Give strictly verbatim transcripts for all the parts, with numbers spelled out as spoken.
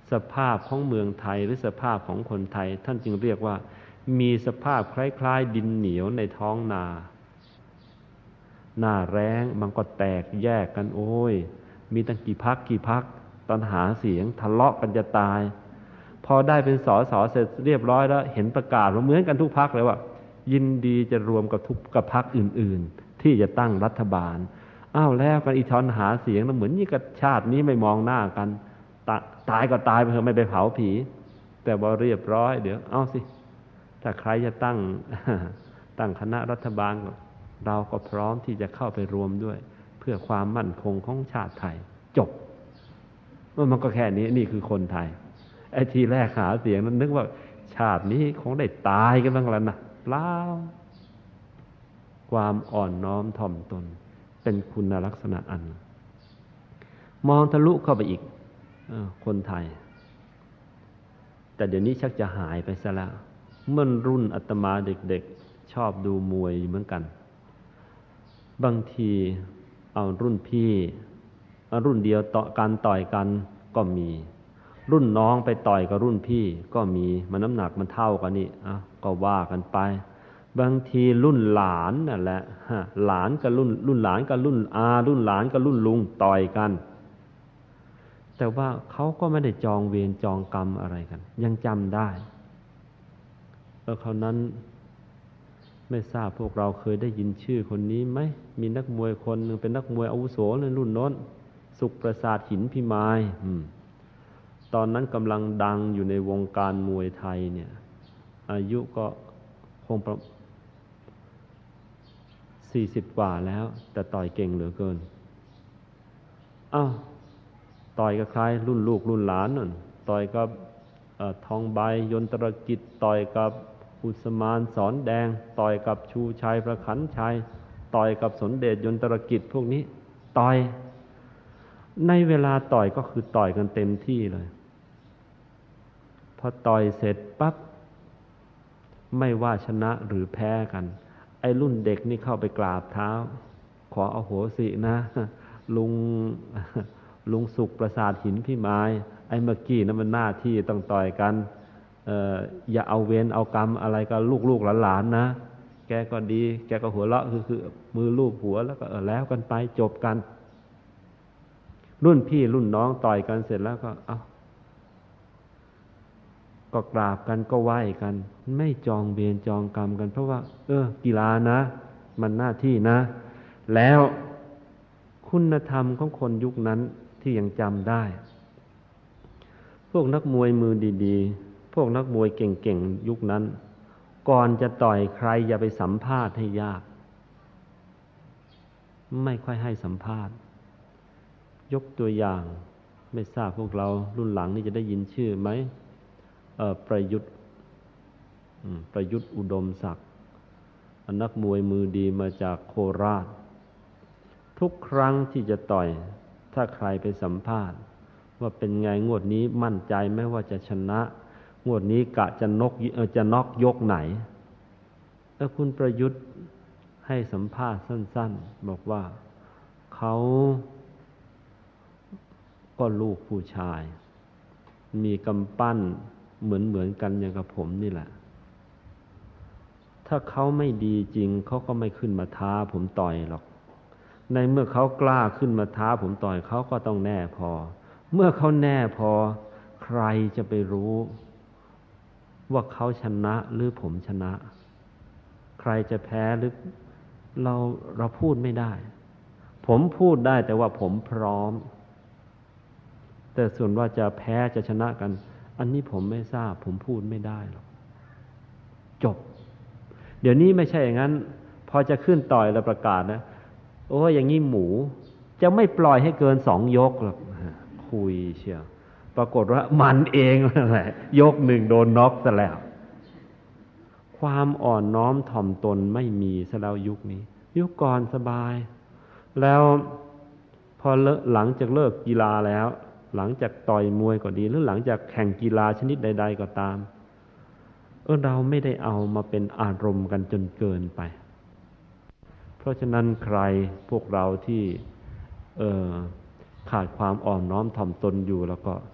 สภาพของเมืองไทยหรือสภาพของคนไทยท่านจึงเรียกว่ามีสภาพคล้ายๆดินเหนียวในท้องนาหน้าแล้งมันก็แตกแยกกันโอ้ยมีตั้งกี่พรรคกี่พรรคตอนหาเสียงทะเลาะกันจะตายพอได้เป็นสสเสร็จเรียบร้อยแล้วเห็นประกาศว่าเหมือนกันทุกพรรคเลยว่ายินดีจะรวมกับทุกกับพรรคอื่นๆที่จะตั้งรัฐบาลอ้าวแล้วกันอีทอนหาเสียงแล้วเหมือนนี่กับชาตินี้ไม่มองหน้ากันตตายก็ตายไปเถอะไม่ไปเผาผีแต่ว่าเรียบร้อยเดี๋ยวเอาสิถ้าใครจะตั้ง ตั้งคณะรัฐบาลเราก็พร้อมที่จะเข้าไปรวมด้วยเพื่อความมั่นคงของชาติไทยจบมันก็แค่นี้นี่คือคนไทยไอ้ทีแรกหาเสียงนั้นนึกว่าชาตินี้คงได้ตายกันบ้างแล้วนะเปล่าความอ่อนน้อมถ่อมตนเป็นคุณลักษณะอันมองทะลุเข้าไปอีกคนไทยแต่เดี๋ยวนี้ชักจะหายไปซะแล้วเมื่อรุ่นอาตมาเด็กๆชอบดูมวยเหมือนกันบางทีเอารุ่นพี่รุ่นเดียวต่อกันต่อยกันก็มีรุ่นน้องไปต่อยกับรุ่นพี่ก็มีมันน้ำหนักมันเท่ากันนี่อ่ะก็ว่ากันไปบางทีรุ่นหลานนั่นแหละหลานกับรุ่นรุ่นหลานกับรุ่นอารุ่นหลานกับรุ่นลุงต่อยกันแต่ว่าเขาก็ไม่ได้จองเวรจองกรรมอะไรกันยังจำได้แล้วคราวนั้นไม่ทราบพวกเราเคยได้ยินชื่อคนนี้ไหมมีนักมวยคนหนึ่งเป็นนักมวยอาวุโสในรุ่นโน้นสุขประสาทหินพิมายตอนนั้นกำลังดังอยู่ในวงการมวยไทยเนี่ยอายุก็คงประสี่สิบกว่าแล้วแต่ต่อยเก่งเหลือเกินอ้าวต่อยกับใครรุ่นลูกรุ่นหลานนั่นต่อยกับทองใบยนตรกิจต่อยกับอุสมานสอนแดงต่อยกับชูชัยประขันชัยต่อยกับสนเดชยนตรกิจพวกนี้ต่อยในเวลาต่อยก็คือต่อยกันเต็มที่เลยพอต่อยเสร็จปั๊บไม่ว่าชนะหรือแพ้กันไอ้รุ่นเด็กนี่เข้าไปกราบเท้าขออโหสินะลุงลุงสุขประสาทหินพิมายไอ้เมื่อกี้นั้นมันหน้าที่ต้องต่อยกันเอ่ออย่าเอาเวรเอากรรมอะไรกับลูกๆหลานๆนะแกก็ดีแกก็หัวเราะคือคือมือลูบหัวแล้วก็เออแล้วกันไปจบกันรุ่นพี่รุ่นน้องต่อยกันเสร็จแล้วก็เอ้าก็กราบกันก็ไหว้กันไม่จองเวรจองกรรมกันเพราะว่าเออกีฬานะมันหน้าที่นะแล้วคุณธรรมของคนยุคนั้นที่ยังจำได้พวกนักมวยมือดีๆพวกนักมวยเก่งๆยุคนั้นก่อนจะต่อยใครอย่าไปสัมภาษณ์ให้ยากไม่ค่อยให้สัมภาษณ์ยกตัวอย่างไม่ทราบพวกเรารุ่นหลังนี่จะได้ยินชื่อไหมเอ่อประยุทธ์ประยุทธ์อุดมศักดิ์นักมวยมือดีมาจากโคราชทุกครั้งที่จะต่อยถ้าใครไปสัมภาษณ์ว่าเป็นไงงวดนี้มั่นใจไหมว่าจะชนะงวดนี้กะจะนกเออจะน็อกยกไหนแล้วคุณประยุทธ์ให้สัมภาษณ์สั้นๆบอกว่าเขาก็ลูกผู้ชายมีกำปั้นเหมือนๆกันอย่างกับผมนี่แหละถ้าเขาไม่ดีจริงเขาก็ไม่ขึ้นมาท้าผมต่อยหรอกในเมื่อเขากล้าขึ้นมาท้าผมต่อยเขาก็ต้องแน่พอเมื่อเขาแน่พอใครจะไปรู้ว่าเขาชนะหรือผมชนะใครจะแพ้หรือเราเราพูดไม่ได้ผมพูดได้แต่ว่าผมพร้อมแต่ส่วนว่าจะแพ้จะชนะกันอันนี้ผมไม่ทราบผมพูดไม่ได้หรอกจบเดี๋ยวนี้ไม่ใช่อย่างนั้นพอจะขึ้นต่อยแล้วประกาศนะโอ้อย่างนี้หมูจะไม่ปล่อยให้เกินสองยกหรอกคุยเชียวปรากฏว่ามันเองนั่นแหละยกหนึ่งโดนน็อกซะแล้วความอ่อนน้อมถ่อมตนไม่มีซะแล้วยุคนี้ยุคก่อนสบายแล้วพอหลังจากเลิกกีฬาแล้วหลังจากต่อยมวยก็ดีหรือหลังจากแข่งกีฬาชนิดใดๆก็ตามเออเราไม่ได้เอามาเป็นอารมณ์กันจนเกินไปเพราะฉะนั้นใครพวกเราที่เออขาดความอ่อนน้อมถ่อมตนอยู่แล้วก็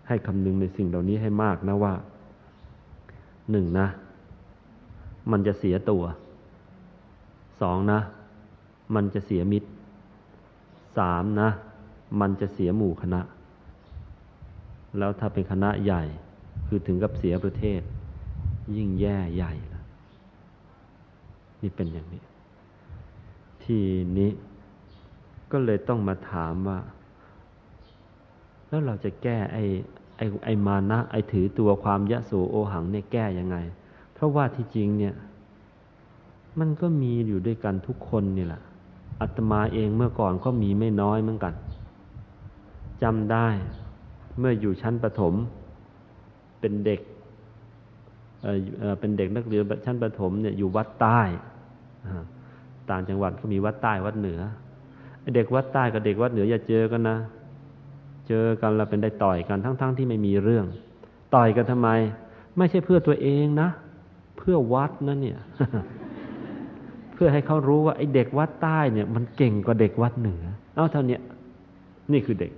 ให้คำนึงในสิ่งเหล่านี้ให้มากนะว่าหนึ่งนะมันจะเสียตัวสองนะมันจะเสียมิตรสามนะมันจะเสียหมู่คณะแล้วถ้าเป็นคณะใหญ่คือถึงกับเสียประเทศยิ่งแย่ใหญ่ละนี่เป็นอย่างนี้ทีนี้ก็เลยต้องมาถามว่าแล้วเราจะแก้ไอ้ไอ้ไอ้มานะไอ้ถือตัวความยะโสโอหังเนี่ยแก้ยังไงเพราะว่าที่จริงเนี่ยมันก็มีอยู่ด้วยกันทุกคนนี่แหละอาตมาเองเมื่อก่อนก็มีไม่น้อยเหมือนกันจำได้เมื่ออยู่ชั้นประถมเป็นเด็กเอ่อเอ่อเป็นเด็กนักเรียนชั้นประถมเนี่ยอยู่วัดใต้ต่างจังหวัดก็มีวัดใต้วัดเหนือเด็กวัดใต้กับเด็กวัดเหนืออย่าเจอกันนะเจอกันแล้วเป็นได้ต่อยกันทั้งๆ ท, ที่ไม่มีเรื่องต่อยกันทำไมไม่ใช่เพื่อตัวเองนะเพื่อวัดนะเนี่ย เพื่อให้เขารู้ว่าไอ้เด็กวัดใต้เนี่ยมันเก่งกว่าเด็กวัดเหนือเอ้าเท่านี้นี่คือเด็ก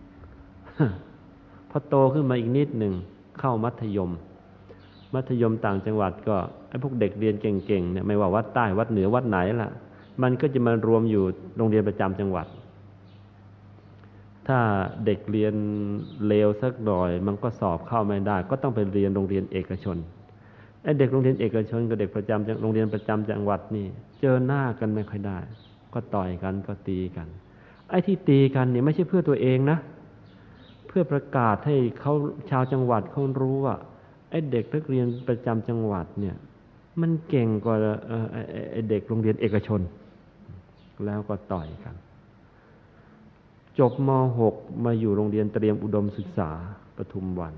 พอโตขึ้นมาอีกนิดหนึ่งเข้ามัธยมมัธยมต่างจังหวัดก็ไอ้พวกเด็กเรียนเก่งๆเนี่ยไม่ว่าวัดใต้วัดเหนือวัดไหนล่ะมันก็จะมารวมอยู่โรงเรียนประจำจังหวัดถ้าเด็กเรียนเลวสักหน่อยมันก็สอบเข้าไม่ได้ก็ต้องไปเรียนโรงเรียนเอกชนไอ้เด็กโรงเรียนเอกชนกับเด็กประจำโรงเรียนประจำจังหวัดนี่เจอหน้ากันไม่ค่อยได้ก็ต่อยกันก็ตีกันไอ้ที่ตีกันเนี่ยไม่ใช่เพื่อตัวเองนะเพื่อประกาศให้เขาชาวจังหวัดเขารู้ว่าไอ้เด็กนักเรียนประจำจังหวัดเนี่ยมันเก่งกว่าไอ้เด็กโรงเรียนเอกชนแล้วก็ต่อยกันจบม หก มาอยู่โรงเรียนเตรียมอุดมศึกษาปทุมวัน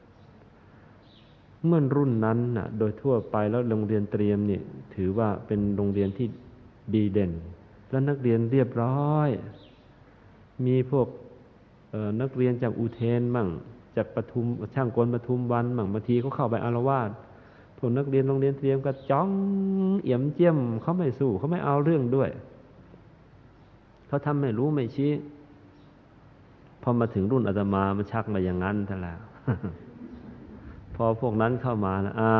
เมื่อรุ่นนั้นน่ะโดยทั่วไปแล้วโรงเรียนเตรียมเนี่ยถือว่าเป็นโรงเรียนที่ดีเด่นและนักเรียนเรียบร้อยมีพวกนักเรียนจากอุเทนมั่งจากปทุมช่างกลปทุมวันมั่งบางทีเขาเข้าไปอาละวาดพวกนักเรียนโรงเรียนเตรียมก็จ้องเอี่ยมเจียมเขาไม่สู้เขาไม่เอาเรื่องด้วยเขาทำไม่รู้ไม่ชี้พอมาถึงรุ่นอาตมามันชักมาอย่างนั้นซะแล้ว พอพวกนั้นเข้ามานะอ่า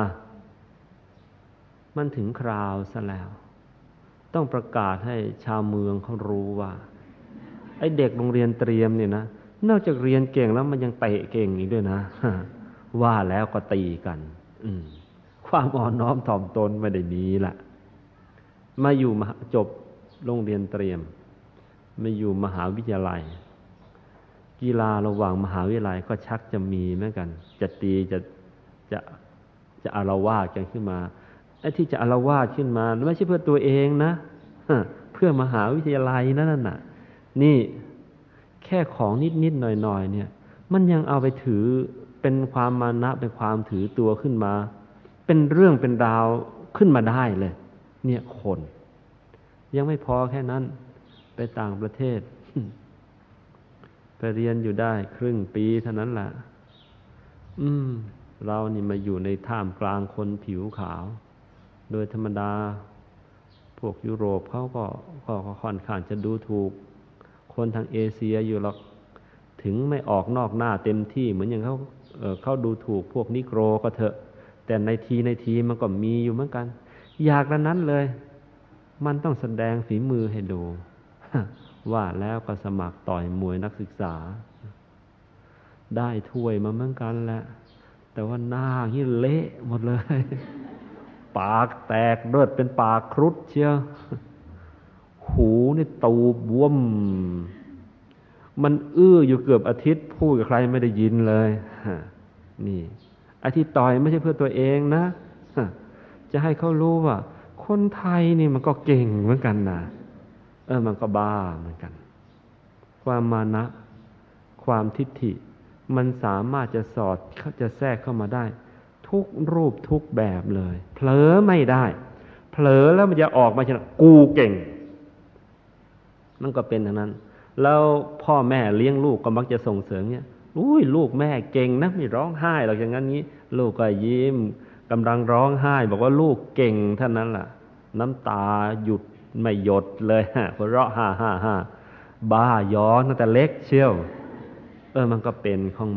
มันถึงคราวซะแล้วต้องประกาศให้ชาวเมืองเขารู้ว่าไอ้เด็กโรงเรียนเตรียมเนี่ยนะนอกจากเรียนเก่งแล้วมันยังเตะเก่งอีกด้วยนะ ว่าแล้วก็ตีกันอืมความอ่อนน้อมถ่อมตนไม่ได้มีละมาอยู่มาจบโรงเรียนเตรียมมาอยู่มหาวิทยาลัยกีฬาระหว่างมหาวิทยาลัยก็ชักจะมีเหมือนกันจะตีจะจะจะอาละวาดกันขึ้นมาไอ้ที่จะอาละวาดขึ้นมาไม่ใช่เพื่อตัวเองนะเพื่อมหาวิทยาลัยนั่นน่ะนี่แค่ของนิดๆหน่อยๆเนี่ยมันยังเอาไปถือเป็นความมานะเป็นความถือตัวขึ้นมาเป็นเรื่องเป็นราวขึ้นมาได้เลยเนี่ยคนยังไม่พอแค่นั้นไปต่างประเทศไปเรียนอยู่ได้ครึ่งปีเท่านั้นแหละอืมเรานี่มาอยู่ในท่ามกลางคนผิวขาวโดยธรรมดาพวกยุโรปเขาก็ก็ค่อนข้างจะดูถูกคนทางเอเชียอยู่หรอกถึงไม่ออกนอกหน้าเต็มที่เหมือนอย่างเขาเอ่อเขาดูถูกพวกนิโกรก็เถอะแต่ในทีในทีมันก็มีอยู่เหมือนกันอยากละนั้นเลยมันต้องแสดงฝีมือให้ดู ว่าแล้วก็สมัครต่อยมวยนักศึกษาได้ถ้วยมาเหมือนกันแหละแต่ว่าหน้านี่เละหมดเลย ปากแตกเลือดเป็นปากครุฑเชียวหูนี่ตูบบวมมันอื้ออยู่เกือบอาทิตย์พูดกับใครไม่ได้ยินเลยนี่ไอ้ที่ต่อยไม่ใช่เพื่อตัวเองนะจะให้เขารู้ว่าคนไทยนี่มันก็เก่งเหมือนกันนะเออมันก็บ้าเหมือนกันความมานะความทิฏฐิมันสามารถจะสอดจะแทรกเข้ามาได้ทุกรูปทุกแบบเลยเผลอไม่ได้เผลอแล้วมันจะออกมาชนะกูเก่งมันก็เป็นอย่างนั้นแล้วพ่อแม่เลี้ยงลูกก็มักจะส่งเสริมเนี่ยอุ้ยลูกแม่เก่งนะไม่ร้องไห้หรอกอย่างนั้นนี้ลูกก็ยิ้มกำลังร้องไห้บอกว่าลูกเก่งเท่านั้นล่ะน้ำตาหยุดไม่หยดเลยฮะหัวเราะฮ่าฮ่าฮ่าบ้าย้อนตั้งแต่เล็กเชียวเออมันก็เป็นของมัน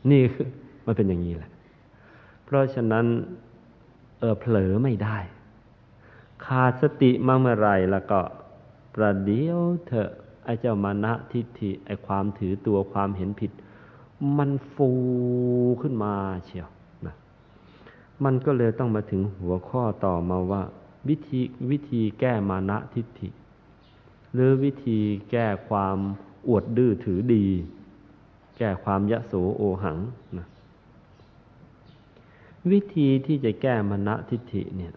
นี่คือมันเป็นอย่างนี้แหละเพราะฉะนั้นเออเผลอไม่ได้ขาดสติมาเมื่อไรแล้วก็ประเดี๋ยวเถอะไอ้เจ้ามานะทิฏฐิไอ้ความถือตัวความเห็นผิดมันฟูขึ้นมาเชียวนะมันก็เลยต้องมาถึงหัวข้อต่อมาว่าวิธีวิธีแก้มานะทิฏฐิหรือวิธีแก้ความอวดดื้อถือดีแก้ความยโสโอหังนะวิธีที่จะแก้มานะทิฏฐิเนี่ย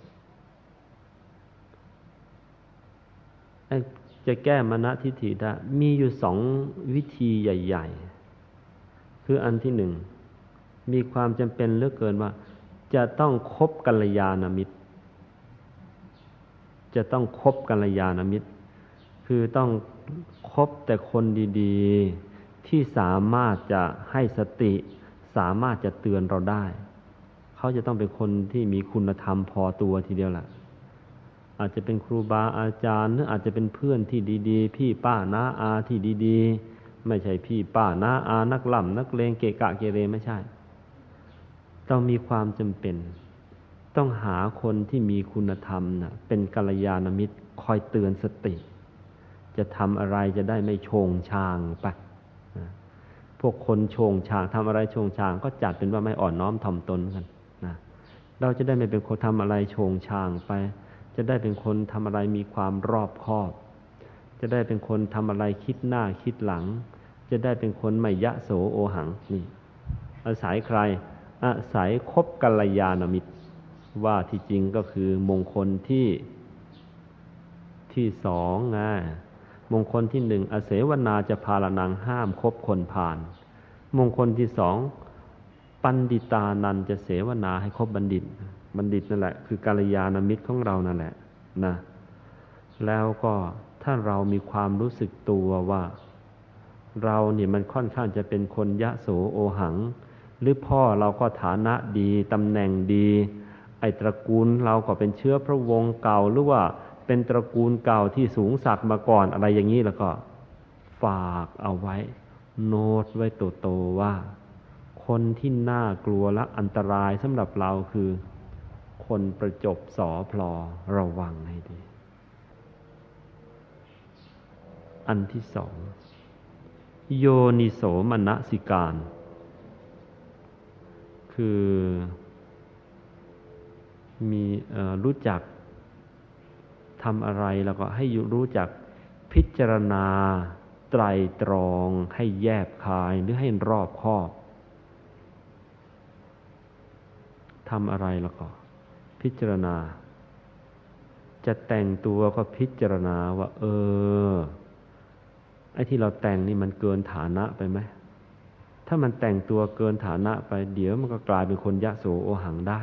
จะแก้มานะทิฏฐิได้มีอยู่สองวิธีใหญ่ๆคืออันที่หนึ่งมีความจำเป็นเหลือเกินว่าจะต้องคบกัลยาณมิตรจะต้องคบกัลยาณมิตรคือต้องคบแต่คนดีๆที่สามารถจะให้สติสามารถจะเตือนเราได้เขาจะต้องเป็นคนที่มีคุณธรรมพอตัวทีเดียวแหละอาจจะเป็นครูบาอาจารย์หรืออาจจะเป็นเพื่อนที่ดีๆพี่ป้าน้าอาที่ดีๆไม่ใช่พี่ป้าน้าอานักล่ำนักเลงเกะกะเกเรไม่ใช่ต้องมีความจำเป็นต้องหาคนที่มีคุณธรรมนะเป็นกัลยาณมิตรคอยเตือนสติจะทำอะไรจะได้ไม่โชงชางไปพวกคนโชงชางทำอะไรโชงชางก็จัดเป็นว่าไม่อ่อนน้อมถ่อมตนกันนะเราจะได้ไม่เป็นคนทำอะไรโชงชางไปจะได้เป็นคนทำอะไรมีความรอบคอบจะได้เป็นคนทำอะไรคิดหน้าคิดหลังจะได้เป็นคนไม่ยะโสโอหังนี่อาศัยใครอาศัยคบกัลยาณมิตรว่าที่จริงก็คือมงคลที่ที่สองไงมงคลที่หนึ่งอเสวนาจะพาลนังห้ามคบคนพาลมงคลที่สองปัณฑิตานันจะเสวนาให้คบบัณฑิตบัณฑิตนั่นแหละคือกัลยาณมิตรของเรานั่นแหละนะแล้วก็ถ้าเรามีความรู้สึกตัวว่าเราเนี่ยมันค่อนข้างจะเป็นคนยะโสโอหังหรือพ่อเราก็ฐานะดีตำแหน่งดีไอ้ตระกูลเราก็เป็นเชื้อพระวงศ์เก่าหรือว่าเป็นตระกูลเก่าที่สูงศักดิ์มาก่อนอะไรอย่างนี้แล้วก็ฝากเอาไว้โน้ตไว้โตๆว่าคนที่น่ากลัวและอันตรายสำหรับเราคือคนประจบสอพลอระวังให้ดีอันที่สองโยนิโสมนสิการคือมีรู้จักทำอะไรแล้วก็ให้รู้จักพิจารณาไตรตรองให้แยบคายหรือให้รอบคอบทำอะไรแล้วก็พิจารณาจะแต่งตัวก็พิจารณาว่าเออไอ้ที่เราแต่งนี่มันเกินฐานะไปไหมถ้ามันแต่งตัวเกินฐานะไปเดี๋ยวมันก็กลายเป็นคนยะโสโอหังได้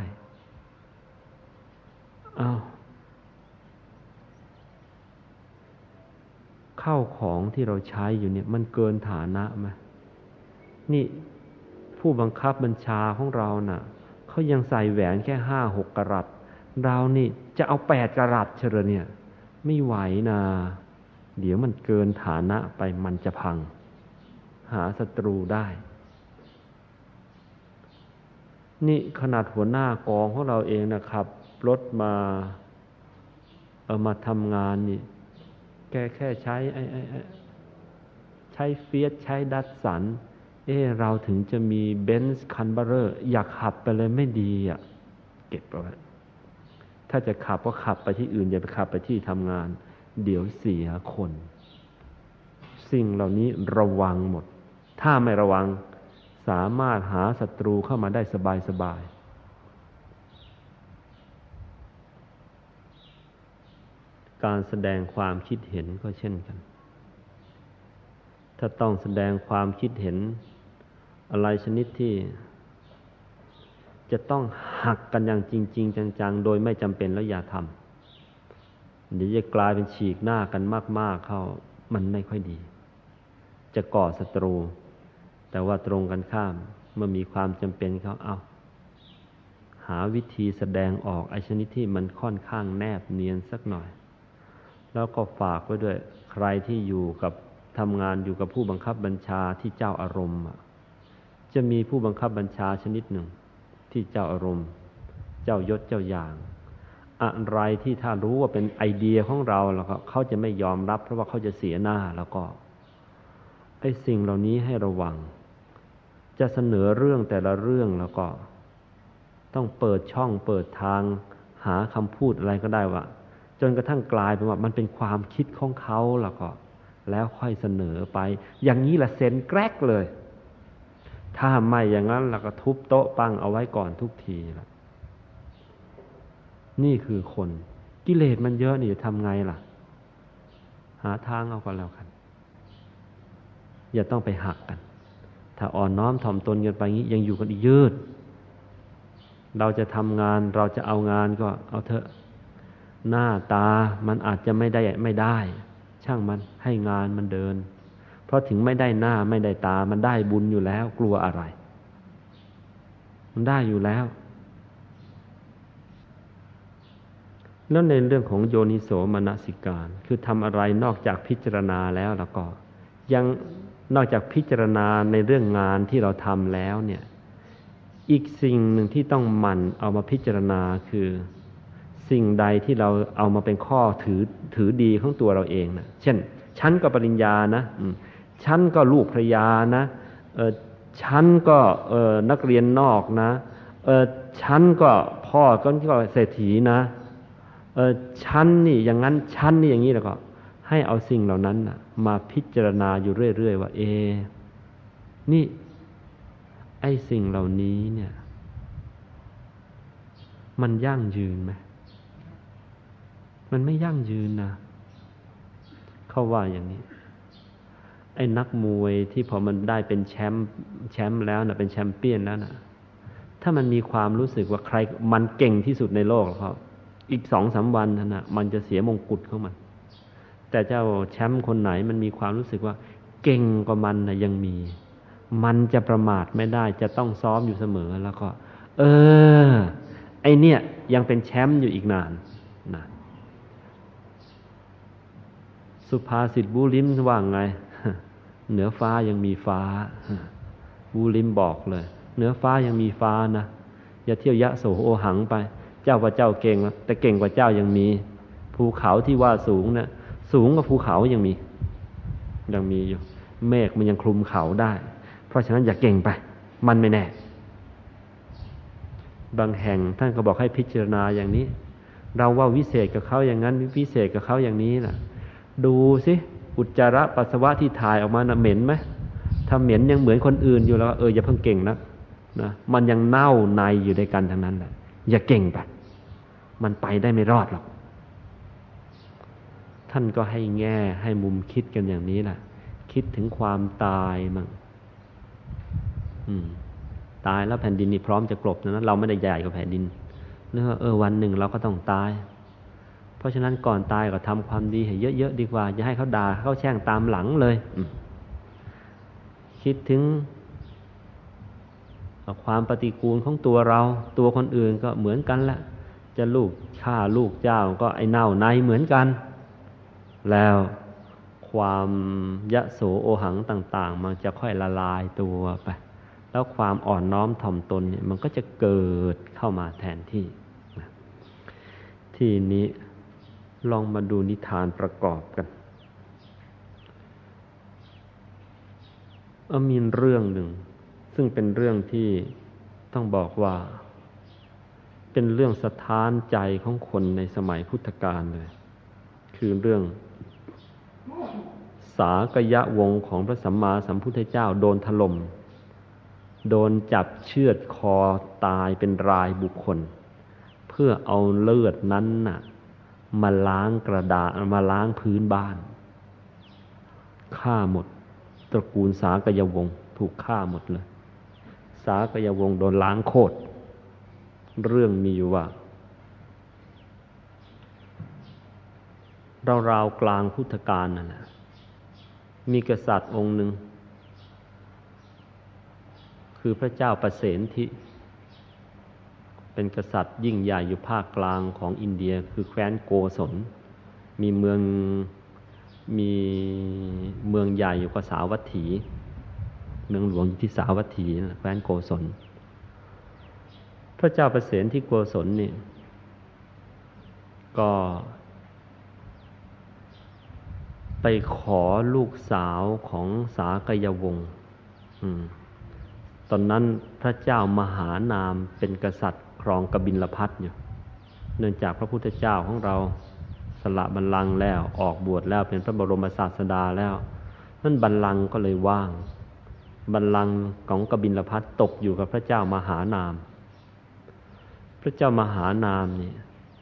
อ้าวข้าวของที่เราใช้อยู่เนี่ยมันเกินฐานะไหมนี่ผู้บังคับบัญชาของเราน่ะเขายังใส่แหวนแค่ห้าหกกะรัตเรานี่จะเอาแปดกะรัตเฉลยเนี่ยไม่ไหวนะเดี๋ยวมันเกินฐานะไปมันจะพังหาศัตรูได้นี่ขนาดหัวหน้ากองของเราเองนะครับรถมาเอามาทำงานนี่แกแค่ใช้ไอ้ไอ้ใช้เฟียสใช้ดัตสันเออเราถึงจะมีเบนซ์คันเบอร์เรอร์อยากขับไปเลยไม่ดีอ่ะเก็บเอาไว้ถ้าจะขับก็ขับไปที่อื่นอย่าไปขับไปที่ทำงานเดี๋ยวเสียคนสิ่งเหล่านี้ระวังหมดถ้าไม่ระวังสามารถหาศัตรูเข้ามาได้สบายๆการแสดงความคิดเห็นก็เช่นกันถ้าต้องแสดงความคิดเห็นอะไรชนิดที่จะต้องหักกันอย่างจริงๆจังๆโดยไม่จำเป็นแล้วอย่าทำเดี๋ยวจะกลายเป็นฉีกหน้ากันมากๆเข้ามันไม่ค่อยดีจะก่อศัตรูแต่ว่าตรงกันข้ามเมื่อมีความจำเป็นเขาเอาหาวิธีแสดงออกไอ้ชนิดที่มันค่อนข้างแนบเนียนสักหน่อยแล้วก็ฝากไว้ด้วยใครที่อยู่กับทำงานอยู่กับผู้บังคับบัญชาที่เจ้าอารมณ์จะมีผู้บังคับบัญชาชนิดหนึ่งที่เจ้าอารมณ์เจ้ายศเจ้าอย่างอะไรที่ถ้ารู้ว่าเป็นไอเดียของเราแล้วก็เขาจะไม่ยอมรับเพราะว่าเขาจะเสียหน้าแล้วก็ไอ้สิ่งเหล่านี้ให้ระวังจะเสนอเรื่องแต่ละเรื่องแล้วก็ต้องเปิดช่องเปิดทางหาคำพูดอะไรก็ได้ว่าจนกระทั่งกลายเป็นว่ามันเป็นความคิดของเขาแล้วก็แล้วค่อยเสนอไปอย่างนี้แหละเซ็นแกรกเลยถ้าไม่อย่างนั้นเราก็ทุบโต๊ะปังเอาไว้ก่อนทุกทีละนี่คือคนกิเลสมันเยอะนี่จะทำไงล่ะหาทางเอากันแล้วกันอย่าต้องไปหักกันถ้าอ่อนน้อมถ่อมตนกันไปงี้ยังอยู่กันอีกยืดเราจะทำงานเราจะเอางานก็เอาเถอะหน้าตามันอาจจะไม่ได้ไม่ได้ช่างมันให้งานมันเดินเพราะถึงไม่ได้หน้าไม่ได้ตามันได้บุญอยู่แล้วกลัวอะไรมันได้อยู่แล้วแล้วในเรื่องของโยนิโสมนสิการคือทำอะไรนอกจากพิจารณาแล้วแล้วก็ยังนอกจากพิจารณาในเรื่องงานที่เราทำแล้วเนี่ยอีกสิ่งหนึ่งที่ต้องหมั่นเอามาพิจารณาคือสิ่งใดที่เราเอามาเป็นข้อถือถือดีของตัวเราเองนะเช่นฉันก็ปริญญานะฉันก็ลูกภรรยานะเออฉันก็เออนักเรียนนอกนะเออฉันก็พ่อก็เศรษฐีนะเออฉันนี่อย่างนั้นฉันนี่อย่างนี้แล้วก็ให้เอาสิ่งเหล่านั้นนะมาพิจารณาอยู่เรื่อยๆว่าเอนี่ไอ้สิ่งเหล่านี้เนี่ยมันยั่งยืนไหมมันไม่ยั่งยืนนะเขาว่าอย่างนี้ไอ้นักมวยที่พอมันได้เป็นแชมป์แชมป์แล้วนะเป็นแชมเปี้ยนแล้วนะถ้ามันมีความรู้สึกว่าใครมันเก่งที่สุดในโลกเขาอีกสองสามวันนะมันจะเสียมงกุฎของมันแต่เจ้าแชมป์คนไหนมันมีความรู้สึกว่าเก่งกว่ามันนะยังมีมันจะประมาทไม่ได้จะต้องซ้อมอยู่เสมอแล้วก็เออไอเนี่ยยังเป็นแชมป์อยู่อีกนานนะสุภาษิตบูลิมว่าไงเหนือฟ้ายังมีฟ้าบูลิมบอกเลยเหนือฟ้ายังมีฟ้านะอย่าเที่ยวยะโสโอหังไปเจ้าว่าเจ้าเก่งแต่เก่งกว่าเจ้ายังมีภูเขาที่ว่าสูงนะสูงกว่าภูเขายังมียังมีอยู่เมฆมันยังคลุมเขาได้เพราะฉะนั้นอย่าเก่งไปมันไม่แน่บางแห่งท่านก็บอกให้พิจารณาอย่างนี้เราว่าวิเศษกับเขาอย่างนั้นวิเศษกับเขาอย่างนี้น่ะดูสิอุจจาระปัสสาวะที่ถ่ายออกมาน่ะเหม็นไหมถ้าเหม็นยังเหมือนคนอื่นอยู่แล้วเอออย่าเพิ่งเก่งนะนะมันยังเน่าในอยู่ในกันทั้งนั้นแหละอย่าเก่งไปมันไปได้ไม่รอดหรอกท่านก็ให้แง่ให้มุมคิดกันอย่างนี้แหละคิดถึงความตายมั่งอืมตายแล้วแผ่นดินนี่พร้อมจะกลบนะเราไม่ได้ใหญ่กว่าแผ่นดินเนื่อเออวันหนึ่งเราก็ต้องตายเพราะฉะนั้นก่อนตายก็ทำความดีให้เยอะๆดีกว่าอย่าให้เขาด่าเขาแช่งตามหลังเลยคิดถึงความปฏิกูลของตัวเราตัวคนอื่นก็เหมือนกันแหละจะลูกข้าลูกเจ้าก็ไอ้เน่าในเหมือนกันแล้วความยะโสโอหังต่างๆมันจะค่อยละลายตัวไปแล้วความอ่อนน้อมถ่อมตนเนี่ยมันก็จะเกิดเข้ามาแทนที่ทีนี้ลองมาดูนิทานประกอบกันมีเรื่องหนึ่งซึ่งเป็นเรื่องที่ต้องบอกว่าเป็นเรื่องสะท้านใจของคนในสมัยพุทธกาลเลยคือเรื่องสากยะวงศ์ของพระสัมมาสัมพุทธเจ้าโดนถล่มโดนจับเชือดคอตายเป็นรายบุคคลเพื่อเอาเลือดนั้นน่ะมาล้างกระดาษมาล้างพื้นบ้านฆ่าหมดตระกูลสากยวงศ์ถูกฆ่าหมดเลยสากยวงศ์โดนล้างโคตรเรื่องมีอยู่ว่าราวๆกลางพุทธกาลนั่นแหละมีกษัตริย์องค์หนึ่งคือพระเจ้าประเสนทิเป็นกษัตริย์ยิ่งใหญ่อยู่ภาคกลางของอินเดียคือแคว้นโกศลมีเมืองมีเมืองใหญ่อยู่กว่าสาวัตถีเมืองหลวงอยู่ที่สาวัตถีนะแคว้นโกศลพระเจ้าประเสนที่โกศลนี่ก็ไปขอลูกสาวของสากยวงศ์ตอนนั้นพระเจ้ามหานามเป็นกษัตริย์ครองกบิลพัสอยู่เนื่องจากพระพุทธเจ้าของเราสละบัลลังก์แล้วออกบวชแล้วเป็นพระบรมศาสดาแล้วนั่นบัลลังก์ก็เลยว่างบัลลังก์ของกบิลพัสตกอยู่กับพระเจ้ามหานามพระเจ้ามหานามนี่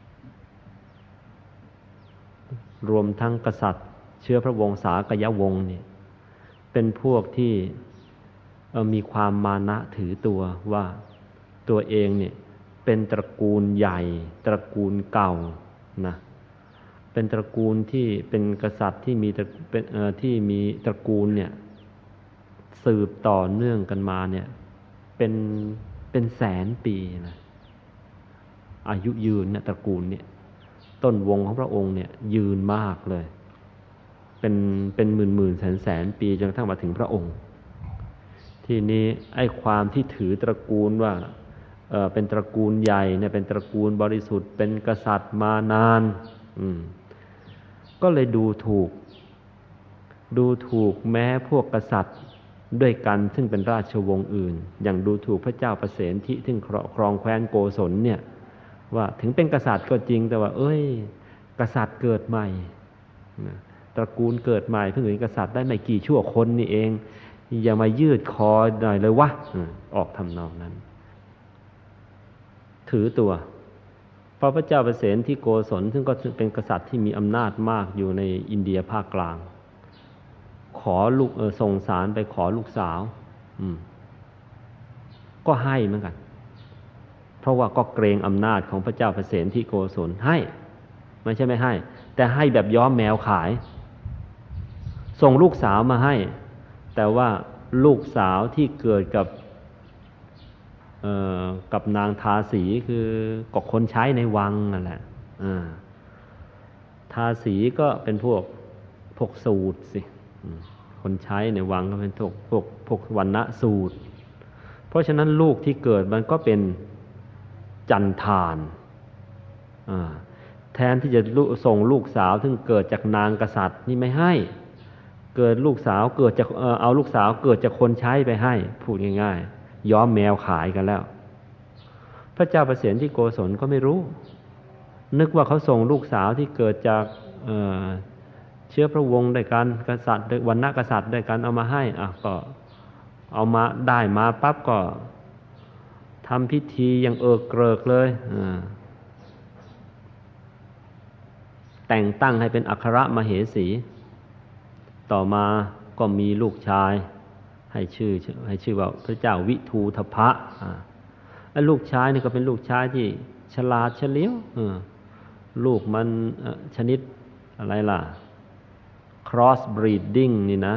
รวมทั้งกษัตริย์เชื้อพระวงศ์สากยวงศ์นี่เป็นพวกที่มีความมานะถือตัวว่าตัวเองเนี่ยเป็นตระกูลใหญ่ตระกูลเก่านะเป็นตระกูลที่เป็นกษัตริย์ที่มีเป็นเอ่อที่มีตระกูลเนี่ยสืบต่อเนื่องกันมาเนี่ยเป็นเป็นแสนปีนะอายุยืนเนี่ยตระกูลเนี่ยต้นวงของพระองค์เนี่ยยืนมากเลยเป็นเป็นหมื่นหมื่นแสนแสนปีจนกระทั่งมาถึงพระองค์ทีนี้ไอ้ความที่ถือตระกูลว่าเอ่อเป็นตระกูลใหญ่เนี่ยเป็นตระกูลบริสุทธิ์เป็นกษัตริย์มานานอืมก็เลยดูถูกดูถูกแม้พวกกษัตริย์ด้วยกันซึ่งเป็นราชวงศ์อื่นอย่างดูถูกพระเจ้าประเสนทิซึ่งครองแคว้นโกศลเนี่ยว่าถึงเป็นกษัตริย์ก็จริงแต่ว่าเอ้ยกษัตริย์เกิดใหม่นะตระกูลเกิดใหม่เพิ่งเป็นกษัตริย์ได้ไม่กี่ชั่วคนนี่เองอย่ามายืดคอหน่อยเลยวะออกทำนองนั้นถือตัวพระพระเจ้าประเสนที่โกศลซึ่งก็เป็นกษัตริย์ที่มีอำนาจมากอยู่ในอินเดียภาคกลางขอลูกเออส่งสารไปขอลูกสาวอืมก็ให้เหมือนกันเพราะว่าก็เกรงอำนาจของพระเจ้าประเสนที่โกศลให้ไม่ใช่ไม่ให้แต่ให้แบบย้อมแมวขายส่งลูกสาวมาให้แต่ว่าลูกสาวที่เกิดกับเอ่อกับนางทาสีคือก็คนใช้ในวังนั่นแหละอ่าทาสีก็เป็นพวกพวกสูตรสิคนใช้ในวังก็เป็นพวกพวกพวกวรรณะสูตรเพราะฉะนั้นลูกที่เกิดมันก็เป็นจันทานอ่าแทนที่จะส่งลูกสาวซึ่งเกิดจากนางกษัตริย์นี่ไม่ให้เกิดลูกสาวเกิดจากเอ่อเอาลูกสาวเกิดจากคนใช้ไปให้พูดง่ายๆย้อมแมวขายกันแล้วพระเจ้าประเสนที่โกศลก็ไม่รู้นึกว่าเขาส่งลูกสาวที่เกิดจากเอ่อเชื้อพระวงศ์ด้วยกันกษัตริย์วรรณะกษัตริย์ด้วยกันเอามาให้อ่ะก็เอามาได้มาปั๊บก็ทำพิธีอย่างเอิกเกริกเลยอ่าแต่งตั้งให้เป็นอัครมเหสีต่อมาก็มีลูกชายให้ชื่อให้ชื่อว่าพระเจ้าวิทูธพะอ่าไอ้ลูกชายนี่ก็เป็นลูกชายที่ฉลาดเฉลียวลูกมันชนิดอะไรล่ะ cross breeding นี่นะ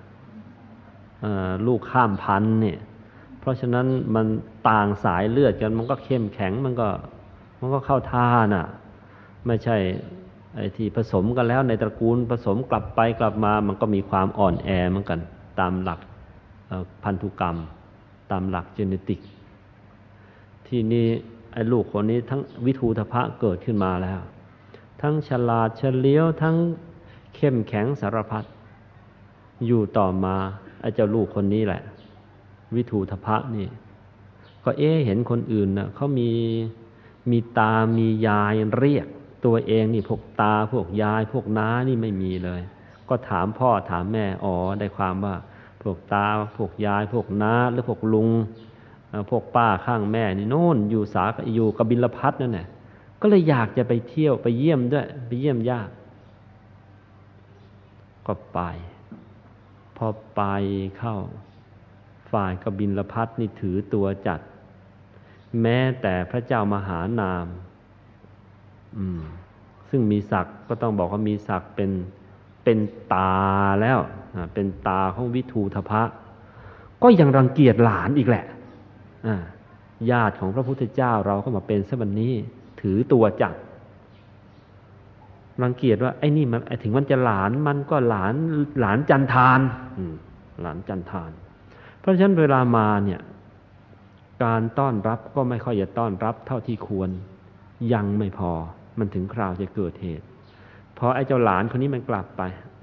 ลูกข้ามพันธุ์เนี่ยเพราะฉะนั้นมันต่างสายเลือดกันมันก็เข้มแข็งมันก็มันก็เข้าท่าน่ะไม่ใช่ไอ้ที่ผสมกันแล้วในตระกูลผสมกลับไปกลับมามันก็มีความอ่อนแอเหมือนกันตามหลักพันธุกรรมตามหลักเจเนติกที่นี่ไอ้ลูกคนนี้ทั้งวิทูธพะเกิดขึ้นมาแล้วทั้งฉลาดเฉลียวทั้งเข้มแข็งสารพัดอยู่ต่อมาไอ้เจ้าลูกคนนี้แหละวิทูธพะนี่ก็เอ๊ะเห็นคนอื่นน่ะเขามีมีตามียายเรียกตัวเองนี่พวกตาพวกยายพวกน้านี่ไม่มีเลยก็ถามพ่อถามแม่อ๋อได้ความว่าพวกตาพวกยายพวกน้าหรือพวกลุงพวกป้าข้างแม่นี่โน่นอยู่สาอยู่กบิลพัสนั่นแหละก็เลยอยากจะไปเที่ยวไปเยี่ยมด้วยไปเยี่ยมญาติก็ไปพอไปเข้าฝ่ายกบิลพัสนี่ถือตัวจัดแม้แต่พระเจ้ามหานามอืมซึ่งมีศักดิ์ก็ต้องบอกว่ามีศักดิ์เป็นเป็นตาแล้วเป็นตาของวิทูธพะก็ยังรังเกียจหลานอีกแหละญาติของพระพุทธเจ้าเราก็มาเป็นซะบัดนี้ถือตัวจัดรังเกียจว่าไอ้นี่มันถึงมันจะหลานมันก็หลานหลานจันทานหลานจันทานเพราะฉะนั้นเวลามาเนี่ยการต้อนรับก็ไม่ค่อยจะต้อนรับเท่าที่ควรยังไม่พอมันถึงคราวจะเกิดเหตุพอไอ้เจ้าหลานคนนี้มันกลับไป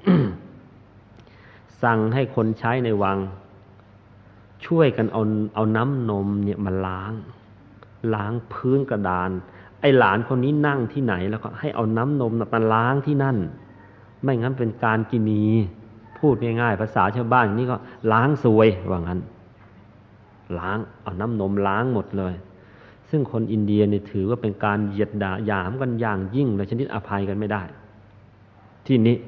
สั่งให้คนใช้ในวังช่วยกันเอาเอาน้ำนมเนี่ยมาล้างล้างพื้นกระดานไอ้หลานคนนี้นั่งที่ไหนแล้วก็ให้เอาน้ำนมมาล้างที่นั่นไม่งั้นเป็นการกินีพูดง่ายๆภาษาชาวบ้านนี่ก็ล้างซวยว่างั้นล้างเอาน้ำนมล้างหมดเลยซึ่งคนอินเดียเนี่ยถือว่าเป็นการเหยียดด่าหยามกันอย่างยิ่งเลยชนิดอภัยกันไม่ได้ที่นี้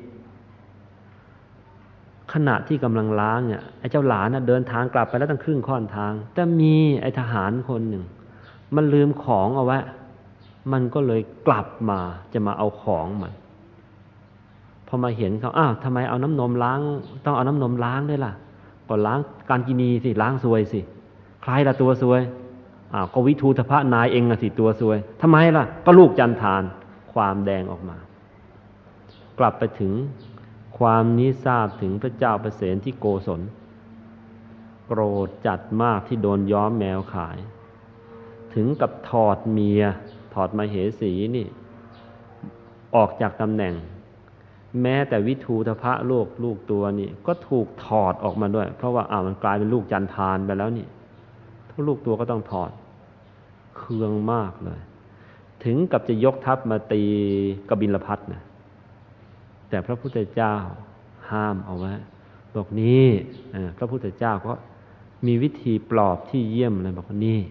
ขณะที่กำลังล้างเนี่ยไอ้เจ้าหลานน่ะเดินทางกลับไปแล้วตั้งครึ่งค่อนทางแต่มีไอ้ทหารคนหนึ่งมันลืมของเอาไว้มันก็เลยกลับมาจะมาเอาของมันพอมาเห็นเขาอ้าวทำไมเอาน้ำนมล้างต้องเอาน้ำนมล้างด้วยล่ะก็ล้างการกินีสิล้างซวยสิใครล่ะตัวซวยอ้าวก็วิทูธพะนายเองน่ะสิตัวซวยทำไมล่ะก็ลูกจันทานความแดงออกมากลับไปถึงความนี้ทราบถึงพระเจ้าประเสนที่โกศลโกรธจัดมากที่โดนย้อมแมวขายถึงกับถอดเมียถอดมเหสีนี่ออกจากตำแหน่งแม้แต่วิทูธพะลูกลูกตัวนี่ก็ถูกถอดออกมาด้วยเพราะว่าอ้าวมันกลายเป็นลูกจันทานไปแล้วนี่ทุกลูกตัวก็ต้องถอดเคืองมากเลยถึงกับจะยกทัพมาตีกบิลพัสนะแต่พระพุทธเจ้าห้ามเอาไว้บอกนี่พระพุทธเจ้าก็มีวิธีปลอบที่เยี่ยมเลยบอกว่านี่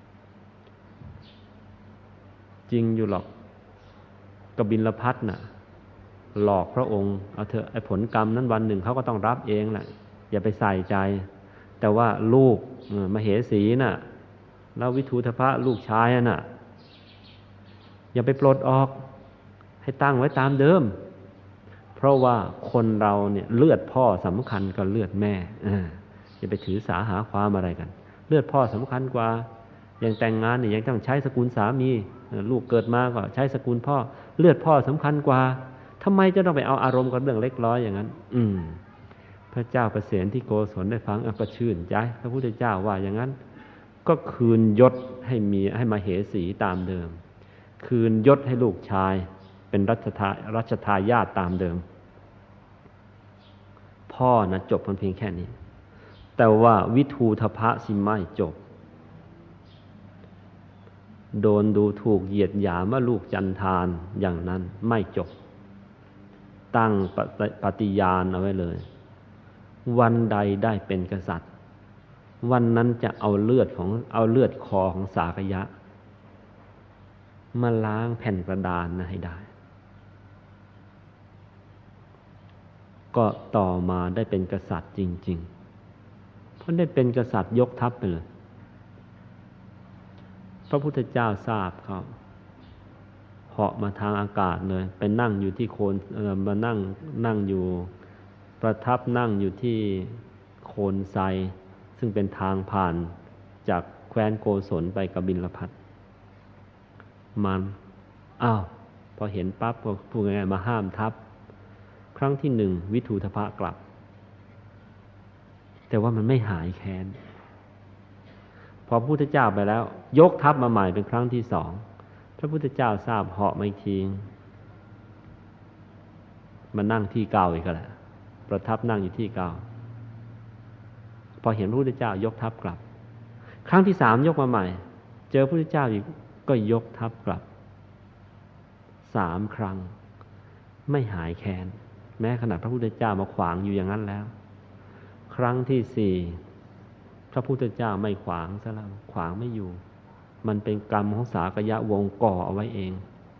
จริงอยู่หรอกกบิลพัสน่ะหลอกพระองค์เอาเถอะไอ้ผลกรรมนั้นวันหนึ่งเขาก็ต้องรับเองแหละอย่าไปใส่ใจแต่ว่าลูกมเหสีน่ะแล้ววิทูธพะลูกชายน่ะอย่าไปปลดออกให้ตั้งไว้ตามเดิมเพราะว่าคนเราเนี่ยเลือดพ่อสำคัญกว่าเลือดแม่อย่าไปถือสาหาความอะไรกันเลือดพ่อสำคัญกว่าอย่างแต่งงานเนี่ยยังต้องใช้สกุลสามีลูกเกิดมาก็ใช้สกุลพ่อเลือดพ่อสำคัญกว่าทำไมจะต้องไปเอาอารมณ์กับเรื่องเล็กน้อยอย่างนั้นอืมพระเจ้าประเสนที่โกศลได้ฟังก็ชื่นใจพระพุทธเจ้าว่าอย่างนั้นก็คืนยศให้มีให้มเหสีตามเดิมคืนยศให้ลูกชายเป็นรัชทารัชทายาทตามเดิมพ่อนะจบเพียงแค่นี้แต่ว่าวิทูธพะสิไม่จบโดนดูถูกเหยียดหยามว่าลูกจันทานอย่างนั้นไม่จบตั้งปฏิญาณเอาไว้เลยวันใดได้เป็นกษัตริย์วันนั้นจะเอาเลือดของเอาเลือดคอของสากยะมาล้างแผ่นกระดานนะให้ได้ก็ต่อมาได้เป็นกษัตริย์จริงๆเพราะได้เป็นกษัตริย์ยกทัพไปเลยพระพุทธเจ้าทราบเขาเหาะมาทางอากาศเลยไปนั่งอยู่ที่โคนเอ่อมานั่งนั่งอยู่ประทับนั่งอยู่ที่โคนไทรซึ่งเป็นทางผ่านจากแคว้นโกศลไปกบิลพัสมันอ้าวพอเห็นปั๊บก็พูดง่ายๆมาห้ามทัพครั้งที่หนึ่งวิทูธพะกลับแต่ว่ามันไม่หายแค้นพอพระพุทธเจ้าไปแล้วยกทัพมาใหม่เป็นครั้งที่สองพระพุทธเจ้าทราบเหาะมาอีกทีมานั่งที่เก่าอีกแล้วประทับนั่งอยู่ที่เก่าพอเห็นพระพุทธเจ้ายกทัพกลับครั้งที่สามยกมาใหม่เจอพระพุทธเจ้าอีกก็ยกทัพกลับสามครั้งไม่หายแค้นแม้ขนาดพระพุทธเจ้ามาขวางอยู่อย่างนั้นแล้วครั้งที่สี่พระพุทธเจ้าไม่ขวางซะแล้วขวางไม่อยู่มันเป็นกรรมของสากยะวงศ์ก่อเอาไว้เอง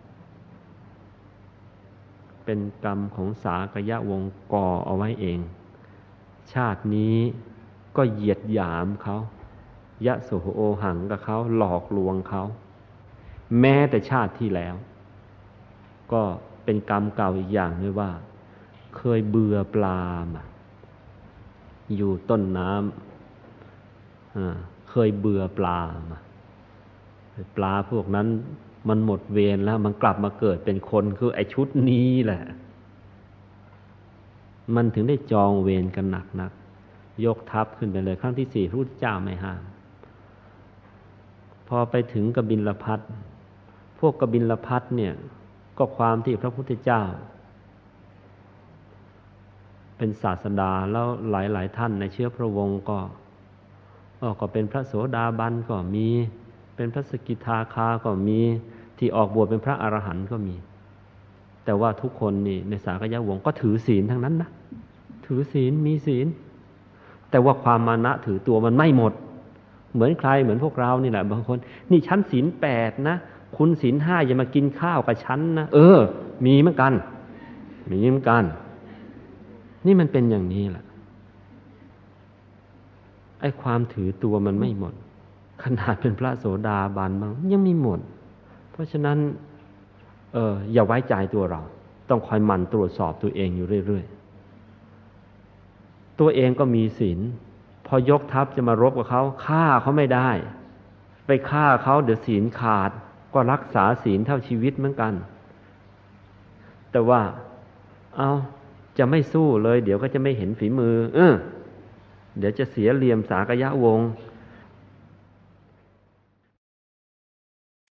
เป็นกรรมของสากยะวงศ์ก่อเอาไว้เองชาตินี้ก็เหยียดหยามเขายะโสโอหังกับเขาหลอกลวงเขาแม้แต่ชาติที่แล้วก็เป็นกรรมเก่าอีกอย่างด้วยว่าเคยเบื่อปลามาอยู่ต้นน้ำเคยเบื่อปลามาปลาพวกนั้นมันหมดเวรแล้วมันกลับมาเกิดเป็นคนคือไอ้ชุดนี้แหละมันถึงได้จองเวรกันหนักนักยกทัพขึ้นไปเลยครั้งที่สี่พระพุทธเจ้าไม่ห้ามพอไปถึงกบิลพัสพวกกบิลพัสเนี่ยก็ความที่พระพุทธเจ้าเป็นศาสดาแล้วหลายๆท่านในเชื้อพระวงศ์ก็ก็เป็นพระโสดาบันก็มีเป็นพระสกิทาคาก็มีที่ออกบวชเป็นพระอรหันต์ก็มีแต่ว่าทุกคนนี่ในสากยวงศ์ก็ถือศีลทั้งนั้นนะถือศีลมีศีลแต่ว่าความมานะถือตัวมันไม่หมดเหมือนใครเหมือนพวกเรานี่แหละบางคนนี่ชั้นศีลแปดนะคุณศีลห้าอย่ามากินข้าวกับฉันนะเออมีเหมือนกันมีเหมือนกันนี่มันเป็นอย่างนี้แหละไอ้ความถือตัวมันไม่หมดขนาดเป็นพระโสดาบันบางยังไม่หมดเพราะฉะนั้นเอออย่าไว้ใจตัวเราต้องคอยหมั่นตรวจสอบตัวเองอยู่เรื่อยๆตัวเองก็มีศีลพอยกทัพจะมารบกับเขาฆ่าเขาไม่ได้ไปฆ่าเขาเดี๋ยวศีลขาดก็รักษาศีลเท่าชีวิตเหมือนกันแต่ว่าเอาจะไม่สู้เลยเดี๋ยวก็จะไม่เห็นฝีมือเออเดี๋ยวจะเสียเหลี่ยมสากยวงศ์